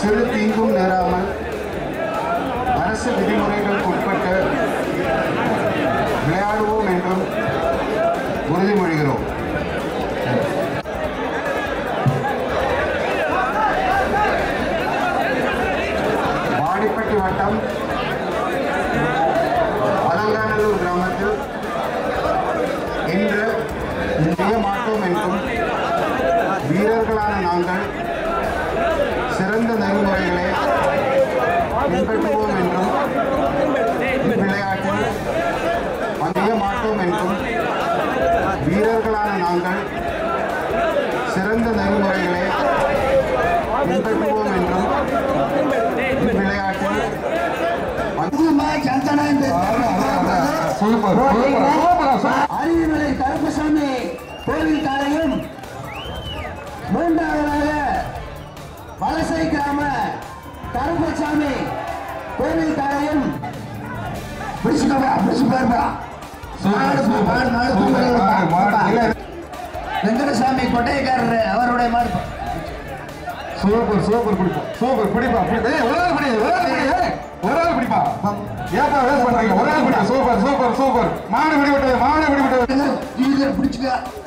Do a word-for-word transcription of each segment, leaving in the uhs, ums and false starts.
சிறு தீங்கும் நேராமல் அரசு விதிமுறைகளுக்கு உட்பட்டு விளையாடுவோம் என்றும் உறுதிமொழிகிறோம். வாடிப்பட்டி வட்டம் அலங்காநல்லூர் கிராமத்தில் இன்று செய்ய மாட்டோம் என்றும் வீரர்களான நாங்கள் சிறந்த நெறிமுறைகளை பின்பற்றுவோம் என்றும் விளையாட்டில் செய்ய மாட்டோம் என்றும் வீரர்களான நாங்கள் சிறந்த நெறிமுறைகளை பின்பற்றுவோம் என்றும் விளையாட்டில் அறிவுமலை கருப்பசாமி கோவில் தாரையும் மூன்றாவதாக வலசை கிராம கருப்பசாமி கோவில் தாரையும் வெங்கடசாமி கொட்டைக்காரர் அவருடைய மாடு. சூப்பர் சூப்பர் பிடிப்பா சூப்பர் பிடிப்பா ஒரு ஆள் பிடி ஒரு ஆள் பிடி ஒரு ஆள் பிடிப்பா ஏப்பா வேஸ்ட் பண்றீங்க ஒரு ஆள் பிடி சூப்பர் சூப்பர் சூப்பர் மாடு பிடி விட்டது மாடு பிடி விட்டது இது பிடிச்சுக்க.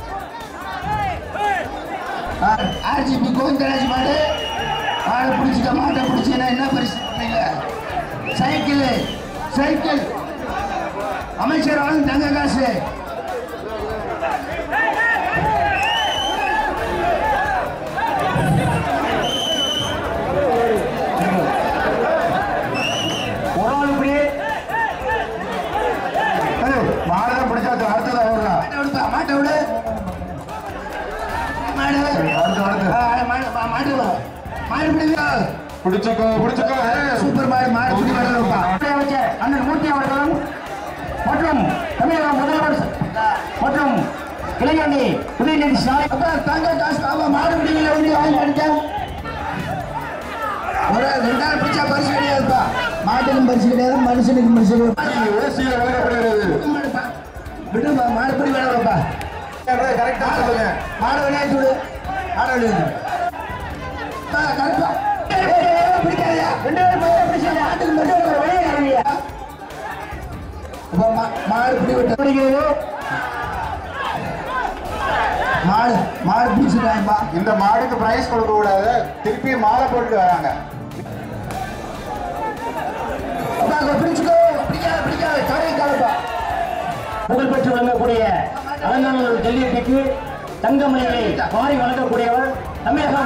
ஆர்ஜிபி கோவிந்தராஜ் மாடு மாடு பிடிச்சிக்க மாட்டை பிடிச்சீங்கன்னா என்ன பரிசு பண்ணீங்க? சைக்கிள் சைக்கிள் அமைச்சர் ஆளும் தங்க காசு. மாடுதான் பிடிச்சாச்சு அடுத்ததான் ஓடுறா மாட்டை விடு மாடு மாடு மாடு பிடிக்கா பிடிச்சுக்கோ பிடிச்சுக்கோ சூப்பர் மாடு மாடு பிடி வரப்பா. அண்ணன் மூர்த்தி அவர்களும் மற்றும் தமிழக முதல்வர் மற்றும் இளைஞரணி உதயநிதி ஸ்டாலின் தங்க காசு ஆமா மாடு பிடிக்கல வந்து வாங்கி அடிச்சேன். ஒரு ரெண்டாயிரம் பிடிச்சா பரிசு கிடையாதுப்பா. மாட்டுக்கும் பரிசு கிடையாது மனுஷனுக்கும் பரிசு கிடையாது. விடுப்பா மாடு பிடி வேணாம்ப்பா. கரெக்டா சொல்லுங்க மாடு விளையாட்டு விடு மாடு விளையாட்டு கரெக்டா பிடிக்காதயா ரெண்டு பேரும் பிடிச்சாங்க மாட்டுக்கு மட்டும் விளையாடுறியா மாடு பிடி விட்டு பிடிக்கிறது மாடு மாடு பிடிச்சிட்டாங்கப்பா. இந்த மாடுக்கு பிரைஸ் கொடுக்க கூடாது திருப்பி மாலை போட்டுட்டு வராங்க. பிடிச்சுக்கோ பிடிக்காது பிடிக்காது கடை காலப்பா. புகழ்பெற்று வழங்கக்கூடிய அலங்காநல்லூர் ஜல்லிக்கட்டுக்கு தங்கமணியை மாறி வழங்கக்கூடியவர் தமிழக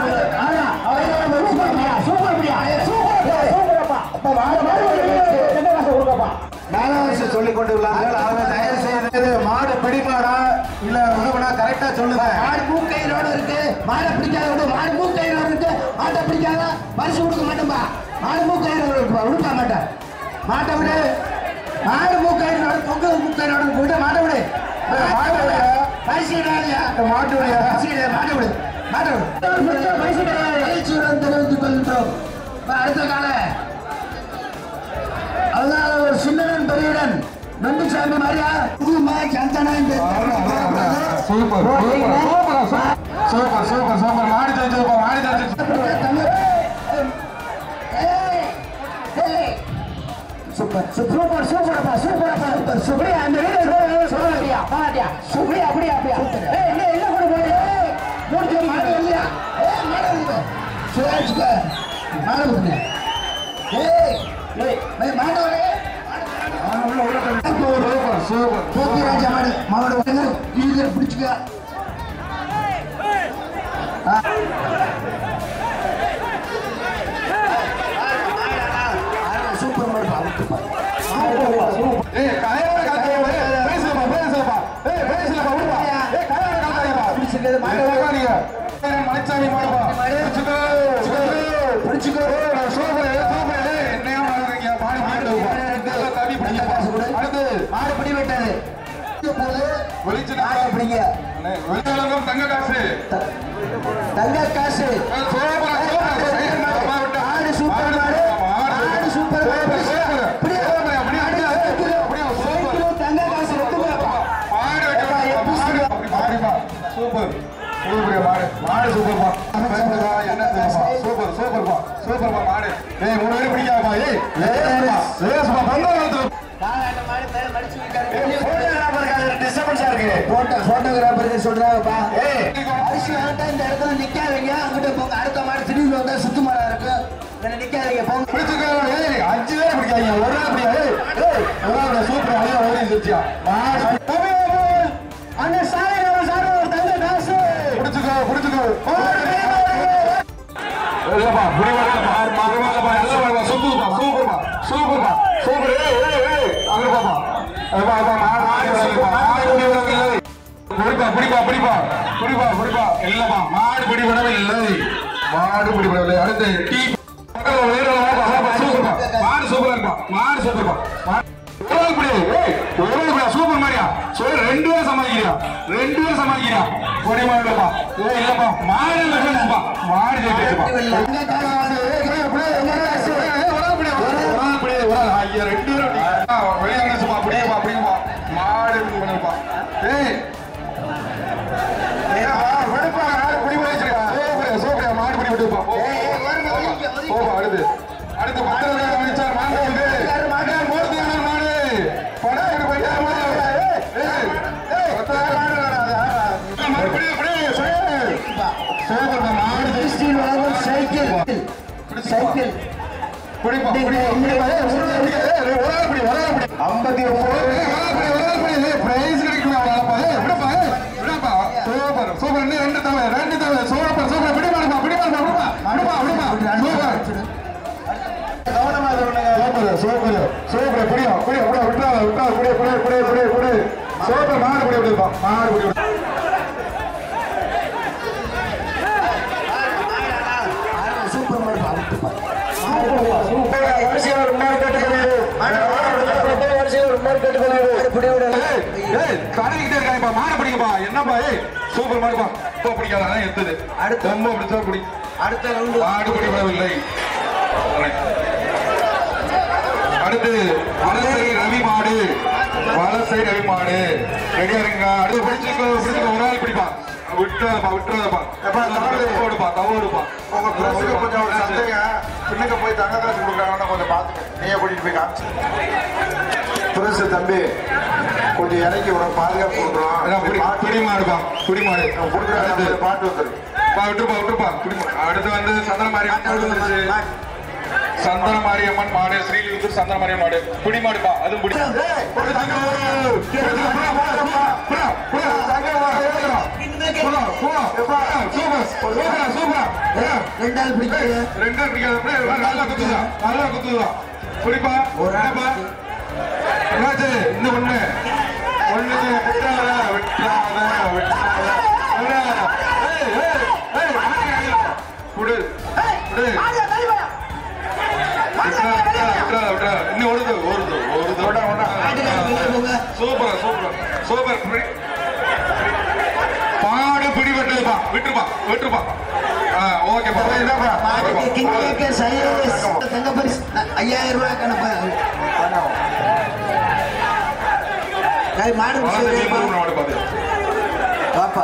சொல்லிக் கொண்டுள்ளார்கள். அவங்க தயவு செய்து மாடு பிடிப்பாடா இல்ல விடுவனா கரெக்டா சொல்லுங்க. மாடு மூக்கையிலோடு இருக்கு மாடை பிடிக்காத விடு. மாடு மூக்கையிலோடு இருக்கு மாட்டை பிடிக்காத பரிசு கொடுக்க மாட்டோம்பா. மாடு மூக்கையிலோடு இருப்பா விடுக்க மாட்டேன் மாட்டை விடு. மாடு மூக்கையிலோட பொங்க மூக்கையிலோட விட மாட்டை விடு. மாட்டை விட பரிசு கிடையாதுயா மாட்டு விட பரிசு கிடையாது மாட்டை விடு மாட்டை விடு பரிசு கிடையாது. பயிற்சியுடன் தெரிவித்துக் கொள்கின்றோம். அடுத்த கால அதனால ஒரு சின்னன் பெரியடன் நம்பிசாமி மாதிரியா புதுமா சந்தனம் சூப்பர் சூப்பர் சூப்பர் சூப்பர் மாடி தச்சு மாடி தச்சு சூப்பர் சூப்பர் சூப்பரப்பா சூப்பரப்பா சூப்பர் சுப்ரியா அந்த வீடியோ சொல்லுறியா பாட்டியா சுப்ரியா அப்படியே அப்படியே ஏய் இல்ல இல்ல கூட போய் மூணு மாடு இல்லையா ஏய் மாடு இல்ல சுரேஷ்க மாடு போடு ஏய் ஏய் மாடு வரே உள்ள உள்ள சூப்பர் சூப்பர் போத்தி ராஜா மாடு மாடு வந்து இது பிடிச்சுக்க. சூப்பர் மாடு பாத்துப்பா. ஏய் காயவர காத்தேவா பேசுப்பா பேசுப்பா ஏய் பேசுப்பா விடுப்பா ஏய் காயவர காத்தேவா பிடிச்சது மாடு வாங்க மலைச்சாமி மாடுப்பா பிடிச்சுக்கோ பிடிச்சுக்கோ சூப்பர் சூப்பர் என்னையா மாடுறீங்க மாடு மாடு தவி பிடிப்பா அடுத்து மாடு பிடி விட்டது வெளிச்சு மாடு பிடிங்க. வெளிச்சலங்கம் தங்க காசு தங்க காசு சூப்பர் சூப்பர் மாடு சூப்பர் மாடு மாடு சூப்பர் மாடு பிடி அப்படியே அப்படியே சூப்பர் தங்க காசு எடுத்துப்பா மாடு மாடு அப்படி மாடுப்பா சூப்பர் சூப்பர் மாடு மாடு சூப்பர்ப்பா என்ன சூப்பர் சூப்பர்ப்பா சூப்பர்ப்பா ஏய் மூணு பேரும் பிடிக்காதப்பா ஏய் லேஸ்மா லேஸ்மா பந்தம் காலாட்ட மாதிரி மேல மடிச்சு விட்டாரு போட்டோகிராஃபருக்கு டிஸ்டர்பன்ஸா இருக்கு. போட்டோ போட்டோகிராஃபருக்கு சொல்றாங்கப்பா ஏய் அரிசி ஆட்டா இந்த இடத்துல நிக்காதீங்க அங்கிட்ட போங்க அடுத்த மாதிரி திடீர்னு வந்தா சுத்து மரம் இருக்கு என்ன நிக்காதீங்க போங்க பிடிச்சுக்கோ ஏய் அஞ்சு பேர் பிடிக்காதீங்க ஒரு ஆள் பிடிக்கா ஏய் ஏய் ஒரு ஆள் சூப்பர் அழியா ஓடி இருந்துச்சியா அந்த சாலை சார் ஒரு தங்க காசு பிடிச்சுக்கோ பிடிச்சுக்கோ இல்லப்பா புடி வரலப்பா மகமாலப்பா எல்லாம் சூப்பர்ப்பா சூப்பர்ப்பா சூப்பர்ப்பா சூப்பர் ஏய் ஏய் ஏய் அங்க பாப்பா அப்பா அப்பா மாடு மாடு வரலப்பா மாடு புடி வரல புடிப்பா புடிப்பா புடிப்பா புடிப்பா புடிப்பா இல்லப்பா மாடு புடி வரவே இல்லை மாடு புடி வரவே அடுத்து டீ பக்கத்துல வேற வாப்பா சூப்பர்ப்பா மாடு சூப்பரா இருக்கா மாடு சூப்பர்ப்பா ஒரு புடி ஏய் ஒரு புடி சூப்பர் மாரியா சோ ரெண்டு பேர் சமாளிக்கிறியா ரெண்டு பேர் சமாளிக்கிறியா கொடி மாடுப்பா ஏய் இல்லப்பா மாடு இல்லப்பா மாடு ஜெயிச்சுப்பா எங்க காசு ஏய் புடி எங்க காசு ஏய் ஒரு புடி ஒரு புடி ஒரு ஐயா ரெண்டு பேர் வெளிய சும்மா புடிப்பா புடிப்பா மாடு பண்ணுப்பா ஏய் ஏய் வெடுப்பா மாடு புடி வச்சிருக்கா சூப்பர் சூப்பர் மாடு புடி விட்டுப்பா ஓ அடுத்து அடுத்து பக்கத்துல அடிச்சார் மாடு வந்து மாடு மூர்த்தி மாடு படாயிடு போய்டா மாடு ஏய் ஏய் பத்தாயிரம் மாடு மாடு புடி புடி சூப்பர் மாடு கிறிஸ்டின் வாங்க சைக்கிள் சைக்கிள் புடிப்பா புடிப்பா ஒரு ஆள் புடி ஒரு ஆள் புடி ஐம்பத்தி ஒன்பது ஒரு ஆள் புடி ஏய் பிரைஸ் கிடைக்கும் அவளப்பா ஏய் விடுப்பா ஏய் விடுப்பா சூப்பர் சூப்பர் நீ ரெண்டு தவளை ரெண்டு தவளை சூப்பர் சூப்பர் பிடி மாடுப்பா பிடி மாடுப்பா விடுப்பா விடுப்பா விடுப்பா சூப்பர் கவனமா இருங்க சூப்பர் சூப்பர் சூப்பர் புடியா புடியா புடியா விட்டா விட்டா புடியா புடியா புடியா புடியா புடியா சூப்பர் மாடு புடியா விடுப்பா மாடு புடியா சூப்பர் மாடுப்பா சூப்பர் வரிசையா ஒரு மாடு கட்டுறது வரிசையா ஒரு மாடு கட்டுறது புடி விடு ஏய் கரங்கிட்டே இருக்காங்கப்பா மாடு பிடிங்கப்பா என்னப்பா ஏய் சூப்பர் மாடுப்பா இப்போ பிடிக்காத எடுத்தது அடுத்து ரொம்ப பிடிச்சா பிடி அடுத்த ரவுண்ட் மாடு பிடிபடவில்லை அடுத்து வலசை ரவி மாடு வலசை ரவி மாடு ரெடியா இருங்க அடுத்து பிடிச்சிக்கோ பிடிச்சிக்கோ ஒரு ஆள் பிடிப்பா விட்டுறதப்பா விட்டுறதப்பா தவறுப்பா தவறுப்பா உங்க பிரசுக்கு கொஞ்சம் ஒரு சந்தைங்க பின்னுக்கு போய் தங்க காசு கொடுக்குறாங்கன்னு கொஞ்சம் பார்த்துக்க நீயே கூட்டிட்டு போய் காமிச்சு பிரசு தம்பி கொஞ்சம் இறக்கி விட பாதுகாப்பு கொடுக்குறோம் பிடி மாடுப்பா பிடி மாடு கொடுக்குறாங்க பாட்டு வந்துரு விட்டுருப்பா விட்டுருப்பா பிடி அடுத்து வந்து சந்தன மாரியம்மன் சந்தன மாரியம்மன் மாடு ஸ்ரீலிபுத்தூர் சந்தன மாரியம்மன் மாடு பிடி மாடுப்பா அதுவும் பிடி ரெண்டாள் பிடிக்காது ரெண்டு பிடிக்காது நல்லா குத்துதா நல்லா குத்துதா பிடிப்பா ஒரு என்னாச்சு இந்த ஒண்ணு ஒண்ணு விட்டாத விட்டாத விட்டாத குடு குடு இன்னும் ஓடுது ஓடுது ஓடுது சூப்பர் சூப்பர் சூப்பர் பாடு பிடி வெட்டுப்பா விட்டுருப்பா விட்டுருப்பா ஓகேப்பா தங்க பரிசு ஐயாயிரம் ரூபாய் கணப்பா மாடு மாடு பாத்து பாப்பா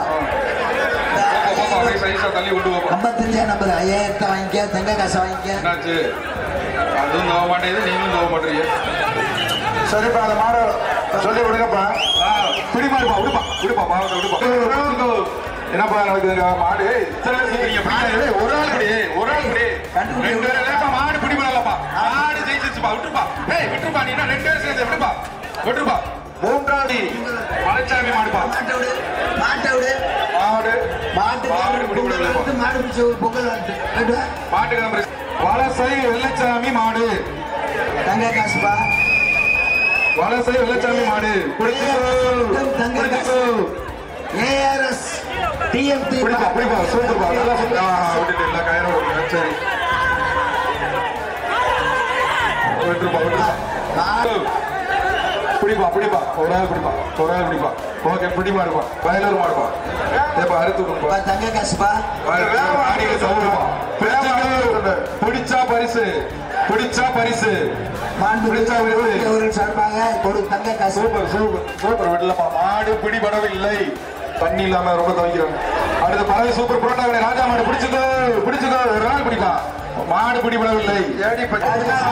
தள்ளி விட்டு ஐம்பத்தஞ்சா நம்பர் ஐயாயிரத்தை வாங்கிக்க தங்க காசை வாங்கிக்க என்னாச்சு அதுவும் நோவ மாட்டேங்குது நீங்களும் நோவ மாட்டீங்க சரிப்பா அந்த மாடு சொல்லி விடுங்கப்பா பிடி மாடுப்பா விடுப்பா விடுப்பா மாவட்ட விடுப்பா என்னப்பா நடக்குதுங்க மாடு ஒரு ஆள் படி ஒரு ஆள் படி ரெண்டு பேரும் மாடு பிடி பண்ணலப்பா மாடு ஜெயிச்சிருச்சுப்பா விட்டுப்பா ஏய் விட்டுருப்பா நீ என்ன ரெண்டு பேரும் சேர்ந்து விட்டுப்பா விட்டுருப்பா மூன்றாவது மலைச்சாமி மாடுப்பா மாட்டை விடு மாடு மாட்டு மாடு பிடி பண்ணல மாடு பிடிச்ச ஒரு பொங்கல் வந்து மாட்டு நம்பர் வலசை வெள்ளச்சாமி மாடு தங்க காசுப்பா வலசை வெள்ளச்சாமி மாடு தங்க காசு ஏஆர்எஸ் டிஎம்டி பிடிப்பா பிடிப்பா சூப்பர்ப்பா நல்லா விட்டுட்டு இல்லை கயிறோட சரி விட்டுருப்பா விட்டுருப்பா பிடிப்பா பிடிப்பா ஒரு ஆள் பிடிப்பா ஒரு ஆள் பிடிப்பா ஓகே பிடி மாடுப்பா வயலூர் மாடுப்பா ஏப்பா அறுத்து கொடுப்பா தங்க காசுப்பா பிடிச்சா பரிசு பிடிச்சா பரிசு மாண்பு பிடிச்சா பரிசு ஒரு சார்பாக ஒரு தங்க காசு சூப்பர் சூப்பர் சூப்பர் விடலப்பா மாடு பிடிபடவில்லை தண்ணி இல்லாம ரொம்ப துவைக்கிறாங்க அடுத்த பறவை சூப்பர் புரோட்டாவினை ராஜா மாடு பிடிச்சுக்கோ பிடிச்சுக்கோ ஒரு நாள் பிடிப்பா மாடு பிடிபடவில்லை. ஏடி பச்சை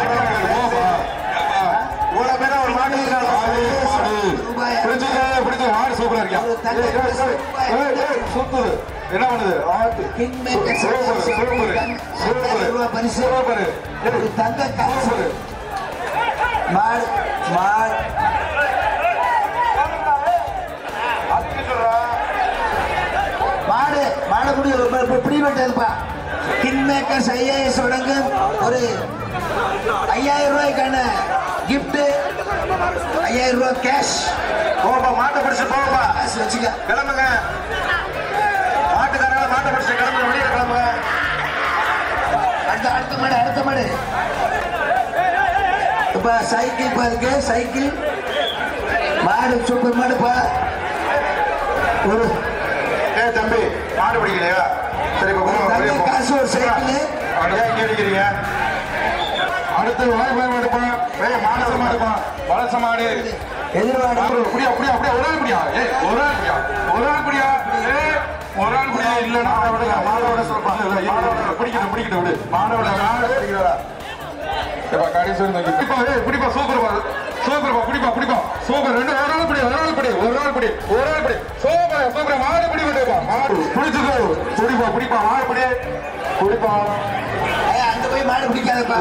இவ்வளவு பேரும் ஒரு மாடு பிடிச்சு பிடிச்சு மாடு சூப்பரா இருக்கியா? சுத்துது என்ன பண்ணுது? ஆட்டு தங்க காசு மாடு மாடு மாடு மாடக்குடி பிடிபட்டதுப்பா. கிங் மேக்கர்ஸ் ஐஏஎஸ் வழங்கு ஒரு ஐயாயிரம் ரூபாய்க்கான கிஃப்ட், ஐயாயிரம் ரூபாய் கேஷ். போப்பா மாட்டை பிடிச்சு போப்பா, காசு வச்சுக்க. கிளம்புங்க. மாட்டுக்காரங்க மாட்டை பிடிச்சு கிளம்புங்க, வெளியே கிளம்புங்க. அடுத்த அடுத்த மாடு அடுத்த மாடு இப்ப சைக்கிள் பாருங்க, சைக்கிள் மாடு சூப்பர் மாடுப்பா. ஒரு ஏ தம்பி மாடு பிடிக்கலையா? சரி தங்க காசு ஒரு சைக்கிள். இங்க அடிக்கிறீங்க. அடுத்து வாய்ப்பு எடுப்பான். மானச மாடுப்பான். வளச மாடு எதிர்வாடு அப்படியா அப்படியா அப்படியா ஒரு ஆள் பிடியா? ஏ ஒரு ஆள் பிடியா? ஒரு ஆள் பிடியா? ஏ ஒரு ஆள் பிடியா? இல்லன்னா விடுங்க. மாடோட சொல்றாங்க. பிடிக்கணும் பிடிக்கணும் விடு. மாடோட மாடு பிடிக்கிறா. கடைசி பிடிப்பா. ஏ பிடிப்பா. சூப்பர் பாரு. சூப்பர் பா. பிடிப்பா பிடிப்பா. சூப்பர். ரெண்டு ஒரு ஆள் பிடி ஒரு ஆள் பிடி ஒரு ஆள் பிடி ஒரு ஆள் பிடி. Super super. மாடு பிடி விட்டுப்பா. மாடு பிடிச்சுக்கோ. பிடிப்பா பிடிப்பா. மாடு பிடி பிடிப்பா. அங்க போய் மாடு பிடிக்காதப்பா.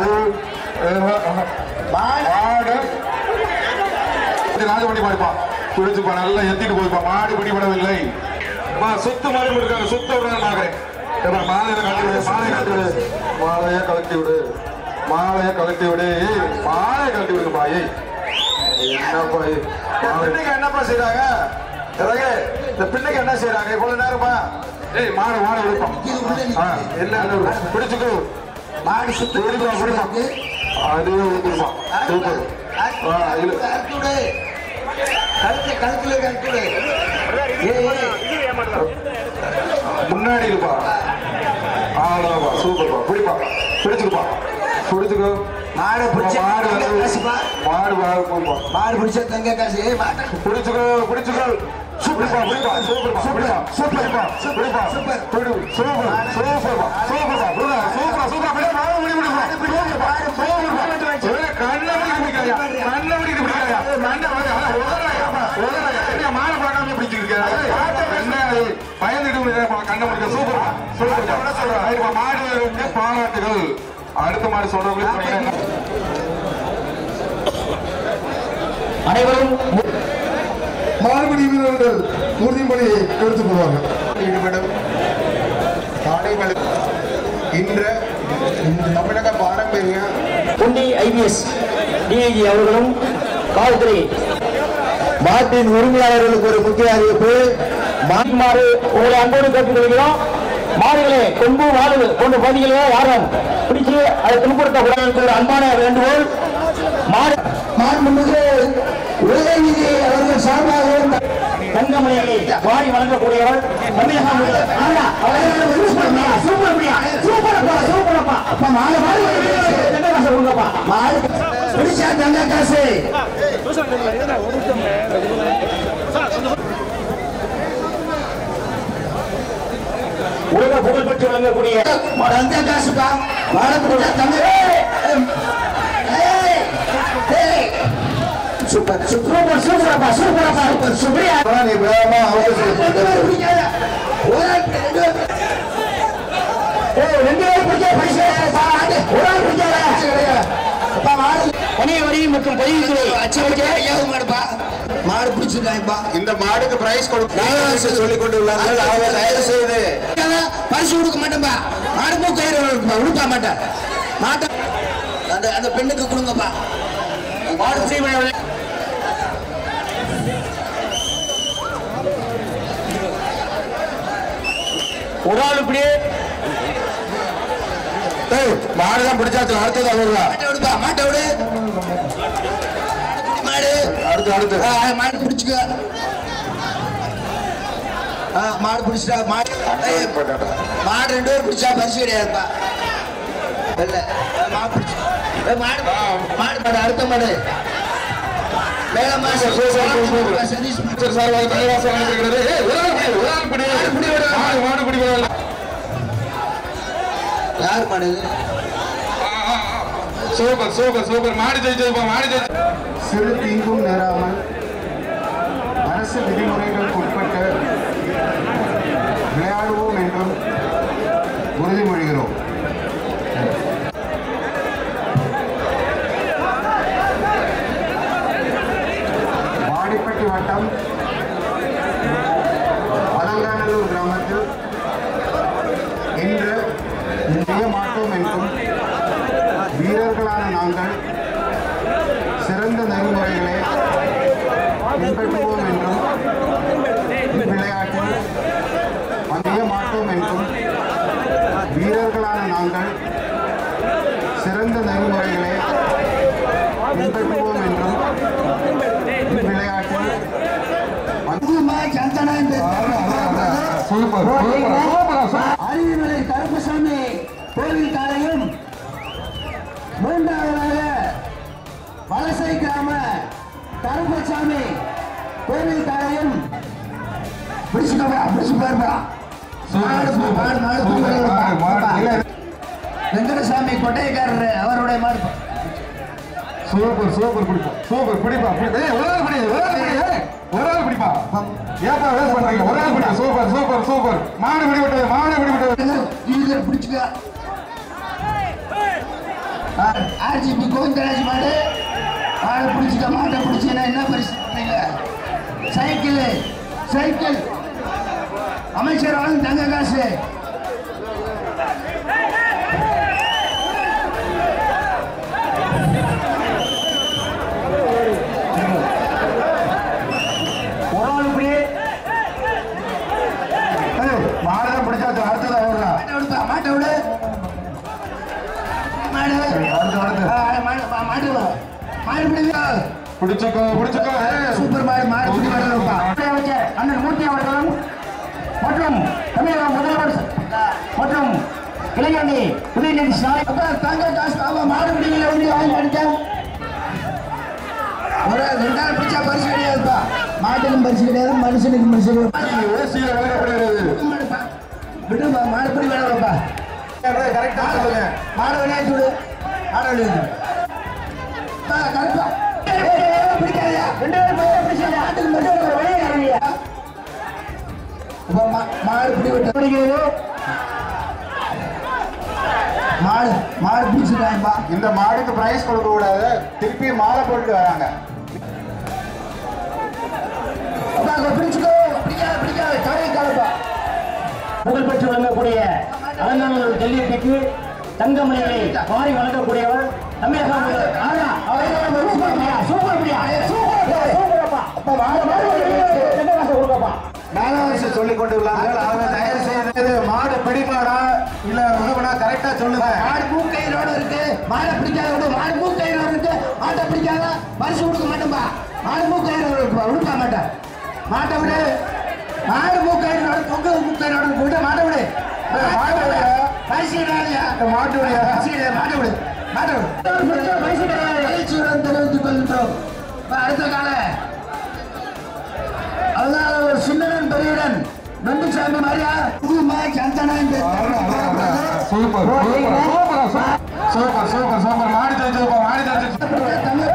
மாடு ராஜபடி மாடுப்பா. பிடிச்சுப்பா. நல்லா எத்திட்டு போய்ப்பா. மாடு பிடிபடவில்லை. சொத்து மாடு இருக்காங்க. சொத்து மாடுறேன். மாலையை கழட்டி விடு. மாலையை கழட்டி விடு. மாலையை கழட்டி விடு. மாலையை கழட்டி விடு. மாலையை கழட்டி விடுப்பா. ஏய் என்னப்பா பின்னைக்கு என்னப்பா செய்யறாங்க? இந்த பின்னைக்கு என்ன செய்யறாங்க இவ்வளவு நேரமா? ஏய் மாடு மாடு விடுப்பா. இல்ல பிடிச்சுக்கோ. மாடு சுத்தி பிடிப்பா பிடிப்பா. அதே விடுப்பா. சூப்பர். கழுத்து கழுத்துல கழுத்துல முன்னாடி இருப்பா. அவ்வளோப்பா. சூப்பர்ப்பா. பிடிப்பா. பிடிச்சுக்குப்பா. பிடிச்சுக்கோ. மாடு பிடிச்ச மாடு மாடு போப்பா. மாடு பிடிச்ச தங்க காசு பிடிச்சுக்கோ. பிடிச்சுக்கோ. சூப்பர்ப்பா. பிடிப்பா. சூப்பர்ப்பா. பிடிப்பா. சூப்பர்ப்பா. பிடிப்பா. சூப்பர். பிடி. சூப்பர். சூப்பர்ப்பா. சூப்பர்ப்பா. பிடிடா. சூப்பரா. சூப்பரா. பிடி. மாடு முடி முடிப்பா. சூப்பர்ப்பா. சூப்பர்ப்பா. கண்ணை பிடிக்க பிடிக்காயா? கண்ணை பிடிக்க பிடிக்காயா? மண்ணை உதறாயா? உதறாயா? என்ன மாலை பார்க்காம பிடிச்சிருக்க? என்ன பயந்துட்டு கண்ணை பிடிக்க? சூப்பர்ப்பா. சூப்பர்ப்பா. சொல்றேன் மாடு பாராட்டுகள். அடுத்த மாடு சொல்றவங்களுக்கு அனைவரும் மாடுபிடி வீரர்கள் உறுதிமொழி எடுத்துக் கொள்வாங்க. ஈடுபடும் காளைகள் இன்று தமிழக பாரம்பரிய பொன்னி ஐபிஎஸ் டிஐஜி அவர்களும் காவல்துறை மாட்டின் உரிமையாளர்களுக்கு ஒரு முக்கிய அறிவிப்பு. மாறு உங்களை அன்போடு கேட்டுக்கொள்கிறோம். மாடுகளே கொம்பு மாடு கொண்டு பகுதிகளே யாரும் பிடிச்சு அதை துன்புறுத்தக்கூடாது அன்பான வேண்டுகோள். மாடு மாண்புமிகு உதயநிதி அவர்கள் சார்பாக தங்கமணியை வாரி வழங்கக்கூடியவர் தமிழகம். பிடிச்சா தங்க காசு உலக புகழ் பெற்று வழங்கக்கூடிய தங்க காசுப்பா. சூப்பர் சூப்பர் சூப்பரப்பா சூப்பரப்பா சூப்பர் சுப்ரியா. நீ வேகமா மற்றும் பொதுத்துறை மாடுப்பா. மாடு பிடிச்சிருக்காங்கப்பா. இந்த மாடுக்கு பிரைஸ் கொடுக்க சொல்லிக் கொண்டுள்ளார்கள். அவர் தயவு செய்து பரிசு கொடுக்க மாட்டேன்பா. மாடு பூ கயிறு உடுப்பா மாட்டேன் மாட்டேன். அந்த அந்த பெண்ணுக்கு கொடுங்கப்பா. மாடு பிடி ஒரு ஆள் இப்படியே மாடுதான் பிடிச்சாச்சு. அடுத்தது அவருதான். மாட்டை விடுப்பா. மாட்டை விடு. மாடு அடுத்து அடுத்து மாடு பிடிச்சுக்க. மாடு பிடிச்சிட்டா. மாடு மாடு ரெண்டு பேரும் பிடிச்சா பரிசு கிடையாதுப்பா. மாடு பிடிச்சி மாடு மாடு மாடு அடுத்த மாடு மேல மாசம் சதீஷ் சார் யார் மாடு சூப்பர் சூப்பர் சூப்பர் மாடு ஜெயிச்சதுப்பா மாடு ஜெயிச்சு சிறு தீங்கும் நேராமல் அரசு விதிமுறைகளுக்கு உட்பட்டு விளையாடுவோம் என்றும் உறுதிமொழிகிறோம். வாடிப்பட்டி வட்டம் அலங்காநல்லூர் கிராமத்தில் இன்று செய்ய மாட்டோம் என்றும் வீரர்களான நாங்கள் சிறந்த நெறிமுறைகளை பின்பற்றுவோம் என்றும் விளையாட்டில் செய்ய மாட்டோம் என்றும் வீரர்களான நாங்கள் சிறந்த நெறிமுறைகளை பின்பற்றுவோம் என்றும் விளையாட்டில் அறிவுமலை கருப்பசாமி கோவில் காலையும் மூன்றாவதாக வலசை கிராம கருப்பசாமி கோவில் காலையும் பிடிச்சுக்கோப்பா பிடிச்சு பாருப்பா வெங்கடசாமி கொட்டைக்காரர் அவருடைய மாடு சூப்பர் சூப்பர் பிடிப்பா சூப்பர் பிடிப்பா ஏய் ஒரு ஆள் பிடி ஒரு ஆள் பிடி ஏய் ஒரு ஆள் பிடிப்பா ஏப்பா வேஸ்ட் பண்றீங்க ஒரு ஆள் பிடி சூப்பர் சூப்பர் சூப்பர் மாடு பிடி விட்டது மாடு பிடி விட்டது இது பிடிச்சுக்க ஆர்ஜிபி கோவிந்தராஜ் மாடு மாடு பிடிச்சிக்க மாட்டை பிடிச்சீங்கன்னா என்ன பரிசு பண்ணீங்க சைக்கிள் சைக்கிள் அமைச்சர் வாங்க தங்க காசு மாடெல்லாம் பிடிச்சாச்சு அடுத்தது அவர்தான் மாட்டை விடுப்பா மாட்டை விடு மாடு மாடு மாடு பிடிவா பிடிச்சுக்கோ பிடிச்சுக்கோ சூப்பர் மாடு மாடு பிடி வரலப்பா அமைச்சர் அண்ணன் மூர்த்தி அவர்களும் மற்றும் தமிழக முதல்வர் மற்றும் இளைஞரணி உதயநிதி ஸ்டாலின் தங்க காசு ஆமா மாடு பிடிக்கல வந்து வாங்கி அடிச்சேன் ஒரு ரெண்டாயிரம் பிடிச்சா பரிசு கிடையாதுப்பா மாட்டுக்கும் பரிசு கிடையாது மனுஷனுக்கும் பரிசு கிடையாது விட்டுப்பா மாடு பிடி வேணாம்ப்பா கரெக்டா சொல்லுங்க மாடு விளையாட்டு விடு மாடு விளையாட்டு கரெக்டா பிடிக்காதயா ரெண்டு பேரும் பிடிச்சா மாட்டுக்கு மட்டும் விளையாடுறியா மாடு பிடி விட்டு பிடிக்கிறது மாடு மாடு பிடிச்சிட்டாங்கப்பா இந்த மாடுக்கு பிரைஸ் கொடுக்க கூடாது திருப்பி மாலை போட்டுட்டு வராங்க பிடிச்சுக்கோ பிடிக்காது பிடிக்காது கடை காலப்பா புகழ் பெற்று வழங்கக்கூடிய அலங்காநல்லூர் ஜல்லிக்கட்டுக்கு தங்கமணியை மாறி வழங்கக்கூடியவர் தமிழக சொல்லிக் கொண்டு தயார் செய்து மாடு பிடிமாடா இல்ல உணவுனா கரெக்டா சொல்லுங்க. மாடு மூக்கையிலோட இருக்கு மாடை பிடிக்காத விடு மாடு மூக்கையிலோட இருக்கு மாட்டை பிடிக்காத பரிசு கொடுக்க மாட்டோம்பா மாடு மூக்கையிலோட இருக்குப்பா விடுக்க மாட்டேன் மாட்டை விடு மாடு மூக்கையிலோட பொங்க மூக்கையிலோட விட மாட்டை விடு மாட்டை விட பரிசு கிடையாதுயா மாட்டு விட பரிசு கிடையாது மாட்டை விடு மாட்டை விடு பரிசு கிடையாது எழுச்சியுடன் தெரிவித்துக் கொள்கின்றோம் அடுத்த கால அதனால ஒரு சின்னன் பெரியடன் நந்துசாமி மாதிரியா புதுமா சந்தனன் சூப்பர் சூப்பர் சூப்பர் சூப்பர் மாடி ஜெயிச்சதுப்பா மாடி ஜெயிச்சு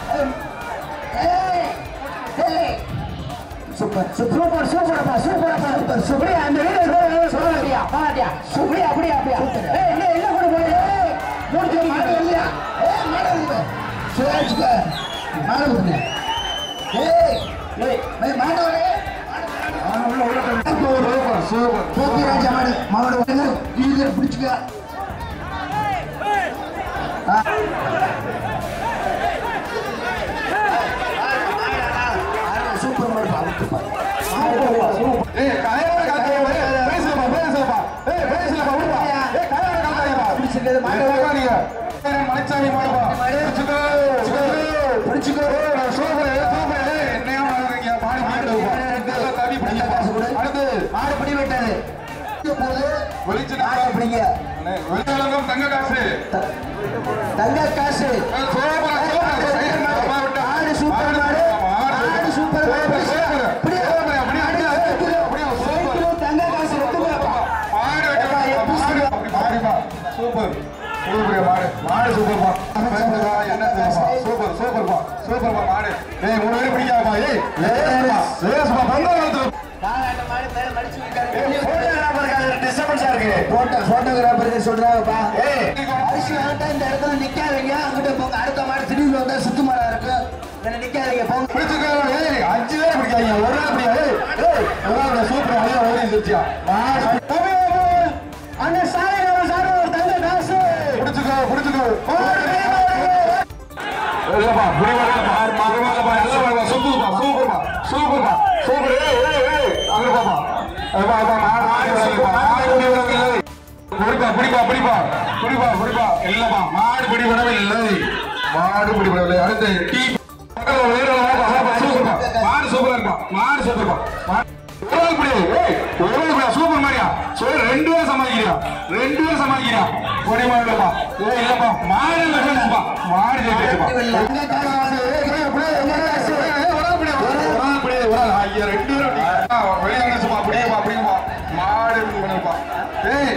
சூப்பர் சூப்பர் சூப்பர்ப்பா சூப்பர்ப்பா சூப்பர் சுப்ரியா அந்த வீடியோ சொல்லுறியா பாட்டியா சுப்ரியா அப்படியே அப்படியே ஏய் இல்ல இல்ல கூட போய் ஏய் மூணு மாடு இல்லையா ஏய் மாடு இல்ல சேச்சுக்க மாடு விடுங்க ஏய் ஏய் மாடு வரே அவன உள்ள உள்ள சூப்பர் சூப்பர் போத்தி ராஜா மாடு மாடு வந்து இது பிடிச்சுக்க சூப்பர் மாடு பாத்துப்பா ஏய் காயவர காத்தேவா பேசுப்பா பேசுப்பா ஏய் பேசுப்பா விடுப்பா ஏய் காயவர காத்தேவா பிடிச்சது மாடு வாங்க மலைச்சாமி மாடுப்பா பிடிச்சுக்கோ பிடிச்சுக்கோ சூப்பர் சூப்பர் என்னையா மாடுறீங்க மாடு மாடுப்பா இதெல்லாம் தண்ணி பிடிப்பா அடுத்து மாடு பிடி விட்டது போது வெளிச்சம் பிடிங்க வெளிச்சம் தங்க காசு தங்க காசு சூப்பர் சூப்பர் ஆடு சூப்பர் மாடு ஆடு சூப்பர் மாடு அப்படி அப்படி அப்படி அப்படி சூப்பர் தங்க காசு எடுத்துக்கோப்பா மாடு மாடு அப்படி மாடுப்பா சூப்பர் சூப்பர் மாடு மாடு சூப்பர்ப்பா என்ன சூப்பர் சூப்பர்ப்பா சூப்பர்ப்பா மாடு ஏய் மூணு பேரும் பிடிக்காதப்பா ஏய் லேஸ்ப்பா லேஸ்ப்பா பந்தம் வந்து போட்டோகிராஃபருக்கு சொல்றாங்கப்பா அரிசி வாங்கிட்டா இந்த இடத்துல நிக்காதீங்க அங்கிட்ட போங்க அடுத்த மாடு திடீர்னு வந்தா சுத்து மாடா இருக்கு என்ன நிக்காதீங்க போங்க பிடிச்சுக்கலாம் ஏய் அஞ்சு பேர் பிடிக்காதீங்க ஒரு ஆள் பிடிக்கா ஏய் ஏய் ஒரு ஆள் சூப்பர் அழியா ஓடி இருந்துச்சியா அந்த சாலை சார் ஒரு தங்க காசு பிடிச்சுக்கோ பிடிச்சுக்கோ இல்லப்பா புடிவாடப்பா மகமாலப்பா எல்லாம் சூப்பர்ப்பா சூப்பர்ப்பா சூப்பர்ப்பா சூப்பர் ஏய் ஏய் ஏய் அங்க பாப்பா அப்பா அப்பா மாடு மாடு பிடிவாடவே இல்லை புடிப்பா புடிப்பா புடிப்பா புடிப்பா புடிப்பா இல்லப்பா மாடு பிடிவாடவே இல்லை மாடு பிடிவாடவே அடுத்து டீ சூப்பர்ப்பா மாடு சூப்பரா இருக்கா மாடு சூப்பர்ப்பா ஒரு புடி ஏய் ஒரு புடி சூப்பர் மாரியா சோ ரெண்டு பேர் சமாளிக்கிறியா ரெண்டு பேர் சமாளிக்கிறியா பொடி மாடுப்பா ஏய் இல்லப்பா மாடு இல்லப்பா மாடு ஜெயிச்சுப்பா எங்க காணாது ஏய் புடி எங்க காசு ஏய் ஒரு புடி ஒரு புடி ஒரு ஐயா ரெண்டு பேர் வெளிய சும்மா அப்படியேப்பா அப்படியேப்பா மாடு பண்ணுப்பா ஏய்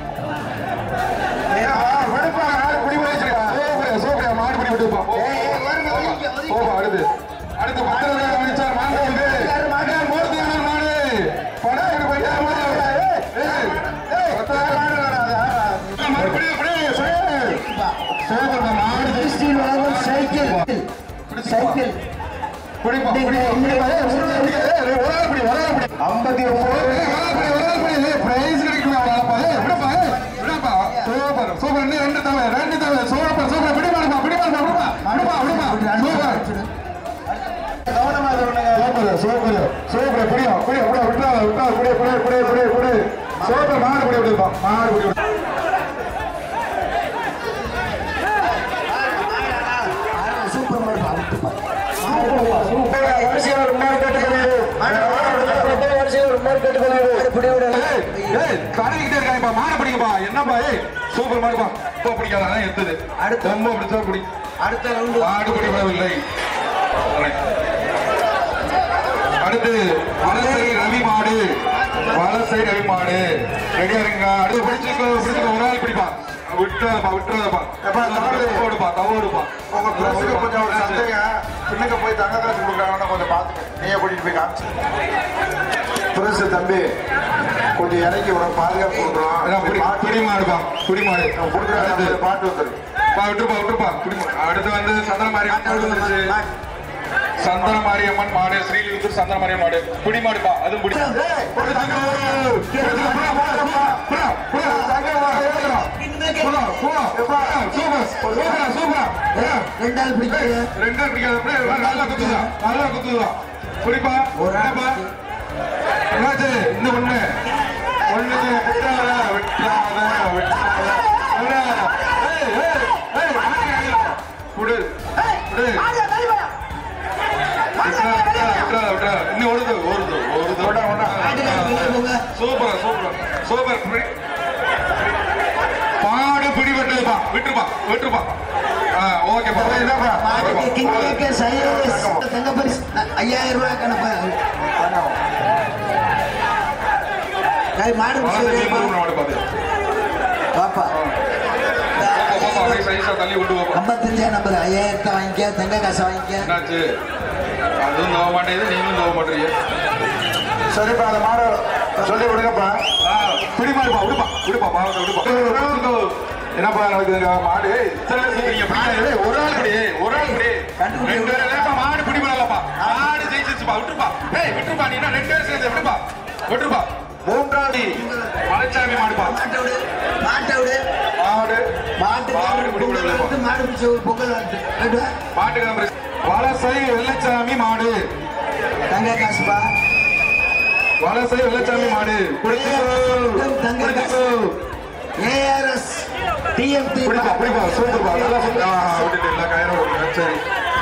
ஏய் வெடுப்பா மாடு புடி வச்சிருக்கா சூப்பர் சூப்பர் மாடு புடி விட்டுப்பா ஏய் வருங்க போப்பா அடுத்து அடுத்து மாடு அடிச்சார் மாடு வந்து மாடு மோர்த்தி மாடு படா இங்க போய்டா மாடு ஏய் ஏய் பத்தா மாடு வராதா மாடு புடி புடி சூப்பர் மாடு கிறிஸ்டின் வாங்க சைக்கிள் சைக்கிள் புடிப்பா புடி ஒரு ஆள் புடி ஒரு ஆள் புடி ஐம்பத்தி ஒன்பது பிரைஸ் கிடைக்கும் அவளப்பா ஏய் விடுப்பா ஏய் விடுப்பா சூப்பர் சூப்பர் நீ ரெண்டு தலை ரெண்டு தலை சூப்பர் சூப்பர் பிடி மாடுப்பா பிடி மாடுப்பா விடுப்பா விடுப்பா விடுப்பா சூப்பர் கவனமா சொல்லுங்க சூப்பர் சூப்பர் சூப்பர் புடியா புடியா புடியா விட்டா விட்டா புடியா புடியா புடியா புடியா புடி சூப்பர் மாடு புடி விடுப்பா மாடு புடி சூப்பர் மாடு சூப்பர் வரிசையா ஒரு மாடு கட்டுறது வரிசையா ஒரு மாடு கட்டுறது புடி விடு ஏய் கடைக்கிட்டே இருக்காங்கப்பா மாடு பிடிங்கப்பா என்னப்பா ஏய் சூப்பர் மாடுப்பா இப்போ பிடிக்காத அதான் எடுத்தது அடுத்து ரொம்ப பிடிச்சா பிடி அடுத்த ரவுண்ட் மாடு பிடிபடவில்லை அடுத்து வலசை ரவி மாடு வலசை ரவி மாடு ரெடியா இருங்க அடுத்து பிடிச்சிருக்கோ பிடிச்சிருக்கோ ஒரு ஆள் பிடிப்பா விட்டுறதப்பா விட்டுறதப்பா தவோடுப்பா தவோடுப்பா உங்க பிரசுக்கு கொஞ்சம் ஒரு சந்தைங்க பின்னுக்கு போய் தங்க காசு கொடுக்குறாங்கன்னு கொஞ்சம் பார்த்துக்க நீயே கூட்டிட்டு போய் காமிச்சு பிரசு தம்பி கொஞ்சம் இறக்கி விட பாதுகாப்பு கொடுக்குறோம் பிடி மாடுப்பா பிடி மாடு கொடுக்குறாங்க பாட்டு வந்துரு பா விட்டுருப்பா விட்டுருப்பா பிடி மாடு அடுத்து வந்து சந்தன மாரி வந்துருச்சு சந்தன மாரியம்மன் மாடு ஸ்ரீலிபுத்தூர் சந்தன மாரியம்மன் மாடு பிடி மாடுப்பா அதுவும் பிடி ரெண்டாள் பிடிக்காது ரெண்டு பிடிக்காது நல்லா குத்துதா நல்லா குத்துதா புரிப்பா ஒருப்பா என்னாச்சு இந்த ஒண்ணு ஒண்ணு விட்டாத விட்டாத விட்டாத குடு குடு இன்னும் ஓடுது ஓடுது ஓடுது சூப்பர் சூப்பர் சூப்பர் பாடு பிடி வெட்டுப்பா விட்டுருப்பா விட்டுருப்பா ஓகேப்பா என்னப்பா தங்க பரிசு ஐயாயிரம் ரூபாய் கணப்பா மாடு மாடு பாத்து பாப்பா தள்ளி விட்டு ஐம்பத்தஞ்சா நம்பர் ஐயாயிரத்தை வாங்கிக்க தங்க காசை வாங்கிக்க என்னாச்சு அதுவும் நோவ மாட்டேங்குது நீங்களும் நோவ மாட்டீங்க சரிப்பா அந்த மாடு சொல்லி விடுங்கப்பா பிடி மாடுப்பா விடுப்பா விடுப்பா மாவட்ட விடுப்பா என்னப்பா நடக்குது மாடு ஒரு ஆள் படி ஒரு ஆள் படி ரெண்டு பேரும் மாடு பிடி பண்ணலப்பா மாடு ஜெயிச்சிருச்சுப்பா விட்டுருப்பா ஏய் விட்டுருப்பா நீ என்ன ரெண்டு பேரும் சேர்ந்து விட்டுப்பா விட்டுருப்பா மூன்றாவது மலைச்சாமி மாடுப்பா மாட்டை விடு மாட்டை விடு மாடு மாட்டு மாடு பிடி பண்ணலப்பா மாடு பிடிச்ச ஒரு பொங்கல் வந்து மாட்டு நம்பர் வலசை வெள்ளச்சாமி மாடு தங்க காசுப்பா வலசை வெள்ளச்சாமி மாடு தங்க காசு ஏஆர்எஸ் டிஎம்டி பிடிப்பா பிடிப்பா சூப்பர்ப்பா நல்லா விட்டுட்டு இல்லை கயிறோட சரி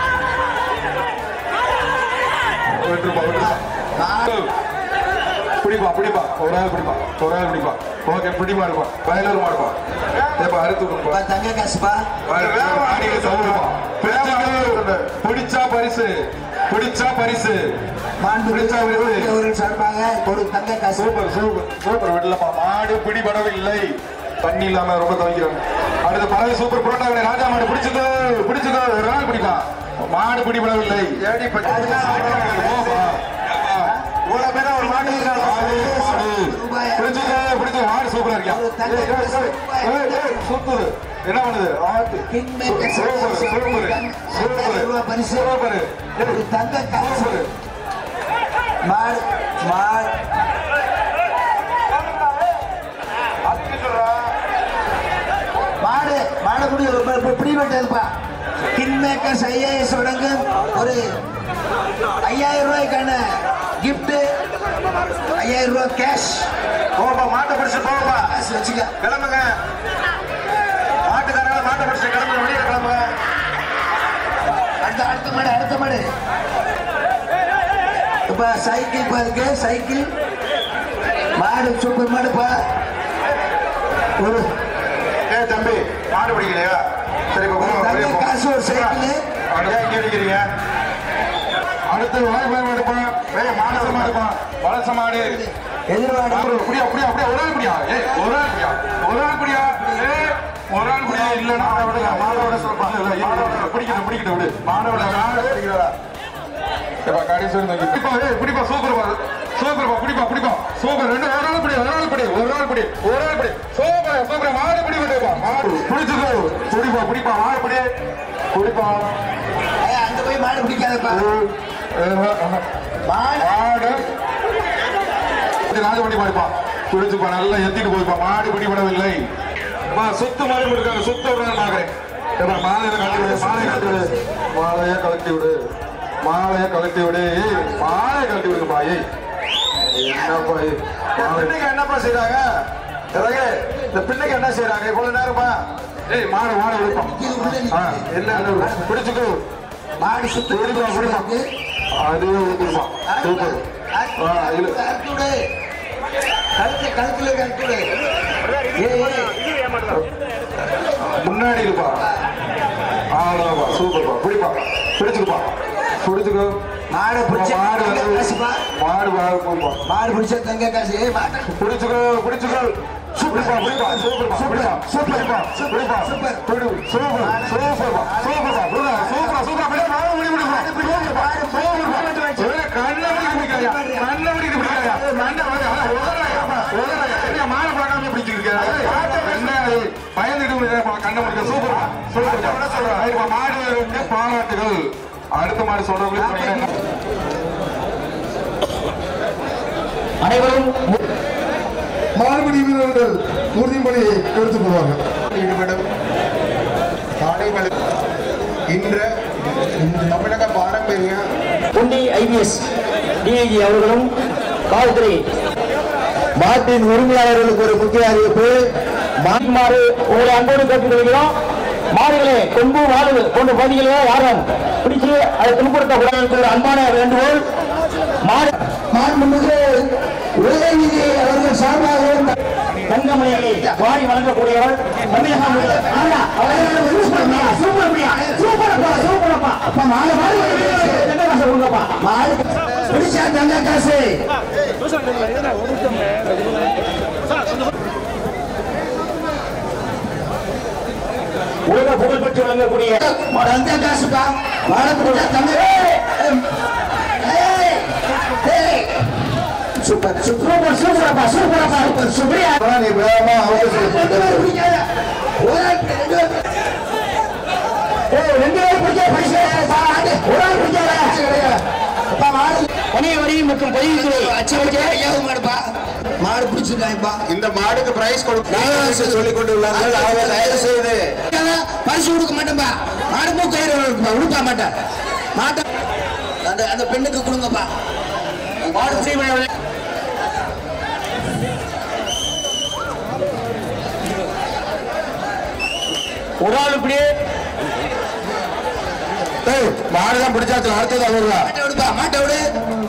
விட்டுருப்பா விட்டுருப்பா பிடிப்பா பிடிப்பா ஒரு ஆள் பிடிப்பா ஒரு ஆள் பிடிப்பா ஓகே பிடி மாடுப்பா வயலூர் மாடுப்பா ஏப்பா அறுத்து கொடுப்பா தங்க காசுப்பா பிடிச்சா பரிசு பிடிச்சா பரிசு மாண்டு பிடிச்சா பரிசு ஒரு சார்பாக ஒரு தங்க காசு சூப்பர் சூப்பர் சூப்பர் விடலப்பா மாடு பிடிபடவில்லை தண்ணி இல்லாம ரொம்ப துவைக்கிறாங்க அடுத்த பறவை சூப்பர் புரோட்டாவினை ராஜா மாடு பிடிச்சுக்கோ பிடிச்சுக்கோ ஒரு நாள் பிடிப்பான் மாடு பிடிபடவில்லை ஏடி இவ்வளவு பேரும் ஒரு மாடு பிடிச்சுக்கோ பிடிச்சு மாடு சூப்பரா இருக்கியா சூப்பர் என்ன பண்ணுது மாடு மாடு மாடு மாடக்குடி பிடிபட்டதுப்பா கிங் மேக்கர்ஸ் ஐஏஎஸ் வழங்கு ஒரு ஐயாயிரம் ரூபாய்க்கான கிஃப்ட் ஐயாயிரம் ரூபாய் கேஷ் போப்பா மாட்டை பிடிச்சு போப்பா வச்சுக்க கிளம்புங்க மாட்டுக்காரங்க மாட்டை பிடிச்சு கிளம்புங்க வெளியே கிளம்புங்க அடுத்த அடுத்த மாடு அடுத்த மாடு இப்ப சைக்கிள் இப்ப இருக்கு சைக்கிள் மாடு சூப்பர் மாடுப்பா ஒரு ஏ தம்பி மாடு பிடிக்கலையா சரி காசு ஒரு சைக்கிள் இங்கே அடிக்கிறீங்க அடுத்து வாய்ப்பு எடுப்பான் மானச மாடுப்பான் வளச மாடு எதிர்வாடு அப்படியா அப்படியா அப்படியா ஒரு ஆள் பிடியா ஏ ஒரு ஆள் பிடியா ஒரு ஆள் பிடியா ஏ ஒரு ஆள் பிடியா இல்லைன்னா விடுங்க மாடோட சொல்லுவாங்க பிடிக்கணும் பிடிக்கணும் விடு மாடோட மாடு பிடிக்கிறா கடைசி பிடிப்பா ஏ பிடிப்பா சூப்பர் சூப்பர் பிடிப்பா பிடிப்பா சூப்பர் ரெண்டு ஒரு ஆள் பிடி ஒரு ஆள் பிடி ஒரு ஆள் பிடி ஒரு ஆள் பிடி சூப்பர் சூப்பர் மாடு பிடி விட்டுப்பா மாடு பிடிச்சுக்கோ பிடிப்பா பிடிப்பா மாடு பிடி பிடிப்பா அங்க போய் மாடு பிடிக்காதப்பா மாடு ராஜபடி மாடுப்பா பிடிச்சுப்பா நல்லா எத்திட்டு போய்ப்பா மாடு பிடிபடவில்லை சொத்து மாடு இருக்காங்க சொத்து பாக்குறேன் மாலையை கழட்டி விடு மாலையை கழட்டி விடு மாலையை கழட்டி விடு மாலையை கழட்டி விடு மாலையை கழட்டி விடுங்கப்பா ஏய் என்னப்பா பின்னைக்கு என்னப்பா செய்யறாங்க இந்த பின்னைக்கு என்ன செய்யறாங்க இவ்வளவு நேரமா ஏய் மாடு மாடு விடுப்பா என்ன பிடிச்சுக்கோ மாடு சுத்தி பிடிப்பா பிடிப்பா அதுவே ஊத்துப்பா சூப்பர் கழுத்து கழுத்துல கழுத்து முன்னாடி இருப்பா ஆளாப்பா சூப்பர்ப்பா பிடிப்பா பிடிச்சுக்கப்பா பிடிச்சுக்கோ மாடு பிடிச்ச மாடு வந்து மாடு போப்பா மாடு பிடிச்ச தங்க காசு பிடிச்சுக்கோ பிடிச்சுக்கோ பிடிப்பா பிடிப்பா சூப்பர்ப்பா பிடிப்பா சூப்பர்ப்பா பிடிப்பா சூப்பர் பிடி சூப்பர் சூப்பர்ப்பா சூப்பர்ப்பா பிடிப்பா சூப்பரா சூப்பரா பிடி மாடு முடி முடிப்பா சூப்பர்ப்பா சூப்பர்ப்பா கண்ணை பிடிக்க பிடிக்காயா கண்ணை பிடிக்க பிடிக்காயா மண்ணை மாடு பார்க்காம பிடிச்சிருக்க என்ன பயந்துட்டு கண்ணை பிடிக்க சூப்பர்ப்பா சூப்பர் சொல்றேன் மாடு பாராட்டுகள் அடுத்த மாடு சொல்றவங்களுக்கு அனைவரும் மாடுபிடி வீரர்கள் உறுதிமொழி எடுத்து போவாங்க ஈடுபடும் காளைகள் இன்று தமிழக பாரம்பரிய பொன்னி ஐபிஎஸ் டிஐஜி அவர்களும் காவல்துறை மாட்டின் உரிமையாளர்களுக்கு ஒரு முக்கிய அறிவிப்பு மாறு உங்களை அன்போடு கேட்டுக்கொள்கிறோம் மாடுகளே கொம்பு மாடு போன்ற பகுதிகளே யாரும் பிடிச்சு அதை துன்புறுத்தக்கூடாது அன்பான வேண்டுகோள் மாடு மாண்புமிகு உதயநிதி அவர்கள் சார்பாக தங்கமணியை வாரி வழங்கக்கூடியவர் தங்க காசு உலக புகழ் பெற்று வழங்கக்கூடிய தங்க காசுப்பா சூப்பர் சூப்பர் சூப்பரப்பா சூப்பரப்பா சூப்பர் சுப்ரியா நீ வேகமா மற்றும் பதிவுத்துறை மாடு பிடிச்சிருக்காங்கப்பா இந்த மாடுக்கு பிரைஸ் கொடுக்க சொல்லிக் கொண்டுள்ளார்கள் அவங்க தயவு செய்து பரிசு கொடுக்க மாட்டேன்பா மாடு பூ கயிறு கொடுக்க மாட்டேன் மாட்டேன் அந்த அந்த பெண்ணுக்கு கொடுங்கப்பா மாடு செய்ய ஒரு ஆள் இப்படியே மாடுதான் பிடிச்சாச்சு அடுத்தது அவருவா மாட்டை விடுப்பா மாட்டை விடு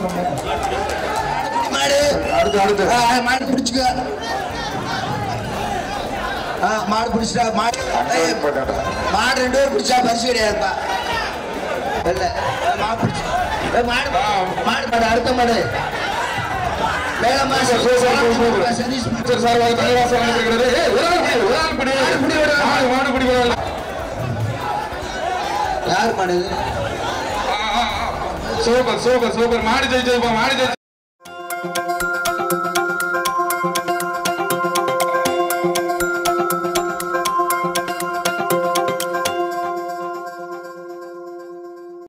மாடு அடுத்து அடுத்து மாடு பிடிச்சுக்க மாடு பிடிச்சிட்டா மாடு மாடு ரெண்டு பேரும் பிடிச்சா பரிசு கிடையாதுப்பா இல்ல மாடு பிடிச்சு மாடு மாடு மாடு அடுத்த மாடு வேலமாசி சதீஷ் சார் தலைவாசல் இருக்கிறது மாடு பிடி யார் மாடு சூப்பர் சூப்பர் சூப்பர் மாடு ஜெயிச்சதுப்பா மாடு ஜெயிச்சு